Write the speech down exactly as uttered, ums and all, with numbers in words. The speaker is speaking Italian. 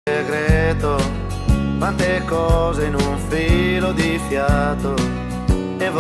Segreto, quante cose in un filo di fiato.